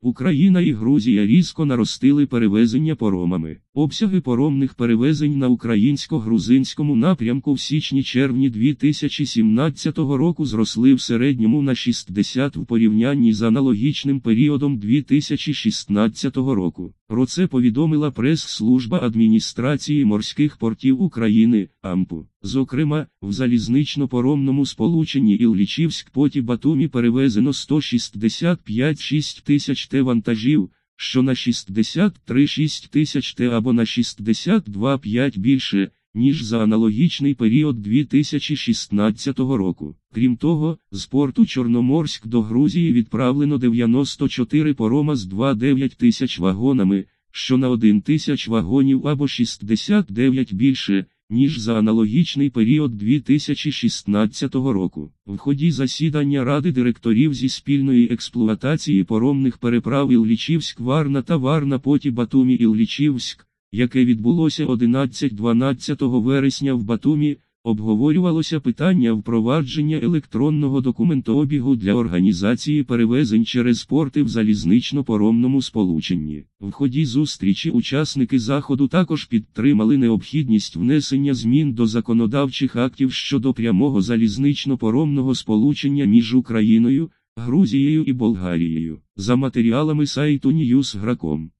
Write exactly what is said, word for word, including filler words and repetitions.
Україна і Грузія різко наростили перевезення паромами. Обсяги паромних перевезень на українсько-грузинському напрямку в січні-червні дві тисячі сімнадцятого року зросли в середньому на шістдесят в порівнянні з аналогічним періодом дві тисячі шістнадцятого року. Про це повідомила прес-служба Адміністрації морських портів України, АМПУ. Зокрема, в залізнично-паромному сполученні Іллічівськ-Поті-Батумі перевезено сто шістдесят п'ять цілих шість тисяч те вантажів, що на шістдесят три цілих шість тисяч те або на шістдесят два цілих п'ять більше, ніж за аналогічний період дві тисячі шістнадцятого року. Крім того, з порту Чорноморськ до Грузії відправлено дев'яносто чотири парома з двадцять дев'ять тисяч вагонами, що на один тисяч вагонів або шістдесят дев'ять більше, ніж за аналогічний період дві тисячі шістнадцятого року. В ході засідання Ради директорів зі спільної експлуатації паромних переправ Іллічівськ-Варна та Варна-Поті-Батумі-Іллічівськ, яке відбулося одинадцятого-дванадцятого вересня в Батумі, обговорювалося питання впровадження електронного документообігу для організації перевезень через порти в залізнично-паромному сполученні. В ході зустрічі учасники заходу також підтримали необхідність внесення змін до законодавчих актів щодо прямого залізнично-паромного сполучення між Україною, Грузією і Болгарією. За матеріалами сайту Ньюс точка граком.